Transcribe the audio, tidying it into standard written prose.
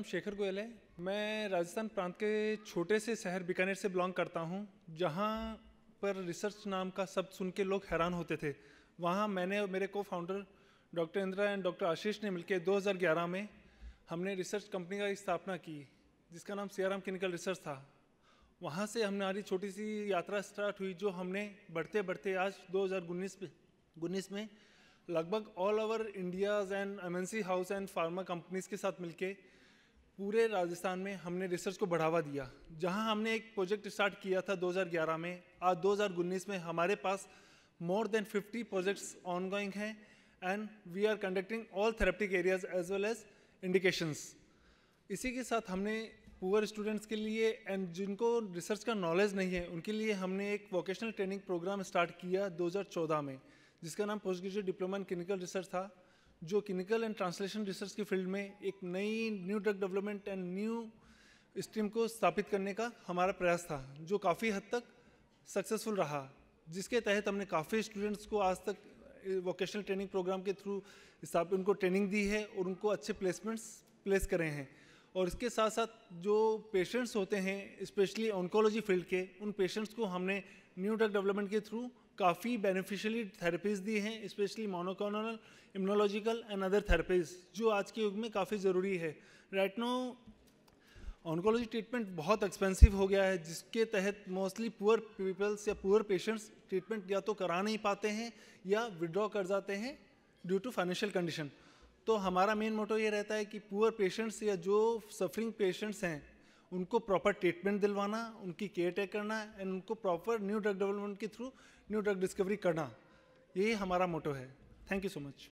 शेखर गोयल है। मैं राजस्थान प्रांत के छोटे से शहर बीकानेर से बिलोंग करता हूँ, जहाँ पर रिसर्च नाम का शब्द सुन के लोग हैरान होते थे। वहाँ मैंने और मेरे को founder doctor Indra and doctor Ashish ने मिलकर 2011 में हमने रिसर्च कंपनी का स्थापना की, जिसका नाम सियाराम क्लिनिकल रिसर्च था। वहाँ से हमारी छोटी सी यात्रा स्टार्ट हुई, जो हमने बढ़ते बढ़ते आज 2019 में लगभग all over India's and MNC house and pharma companies के साथ मिलके पूरे राजस्थान में हमने रिसर्च को बढ़ावा दिया। जहां हमने एक प्रोजेक्ट स्टार्ट किया था 2011 में, आज 2019 में हमारे पास मोर देन 50 प्रोजेक्ट्स ऑनगोइंग हैं and we are conducting all therapeutic areas as well as indications. इसी के साथ हमने पुअर स्टूडेंट्स के लिए एंड जिनको रिसर्च का नॉलेज नहीं है उनके लिए हमने एक वोकेशनल ट्रेनिंग प्रोग्राम स्टार्ट किया 2014 में, जिसका नाम post graduate diploma in clinical research था, जो क्लिनिकल एंड ट्रांसलेशन रिसर्च की फील्ड में एक new drug development and new stream को स्थापित करने का हमारा प्रयास था, जो काफ़ी हद तक सक्सेसफुल रहा, जिसके तहत हमने काफ़ी स्टूडेंट्स को आज तक वोकेशनल ट्रेनिंग प्रोग्राम के थ्रू उनको ट्रेनिंग दी है और उनको अच्छे प्लेसमेंट्स प्लेस करे हैं। और इसके साथ साथ जो पेशेंट्स होते हैं स्पेशली ऑन्कोलॉजी फील्ड के, उन पेशेंट्स को हमने न्यू ड्रग डेवलपमेंट के थ्रू काफ़ी बेनिफिशियली थेरेपीज़ दी हैं, specially monoclonal, immunological and other therapies, जो आज के युग में काफ़ी ज़रूरी है। राइट नाउ ऑन्कोलॉजी ट्रीटमेंट बहुत एक्सपेंसिव हो गया है, जिसके तहत मोस्टली पुअर पीपल्स या पुअर पेशेंट्स ट्रीटमेंट या तो करा नहीं पाते हैं या विड्रॉ कर जाते हैं ड्यू टू फाइनेंशियल कंडीशन। तो हमारा मेन मोटो ये रहता है कि पुअर पेशेंट्स या जो सफरिंग पेशेंट्स हैं उनको प्रॉपर ट्रीटमेंट दिलवाना, उनकी केयर टेक करना एंड उनको प्रॉपर न्यू ड्रग डेवलपमेंट के थ्रू न्यू ड्रग डिस्कवरी करना, यही हमारा मोटो है। Thank you so much.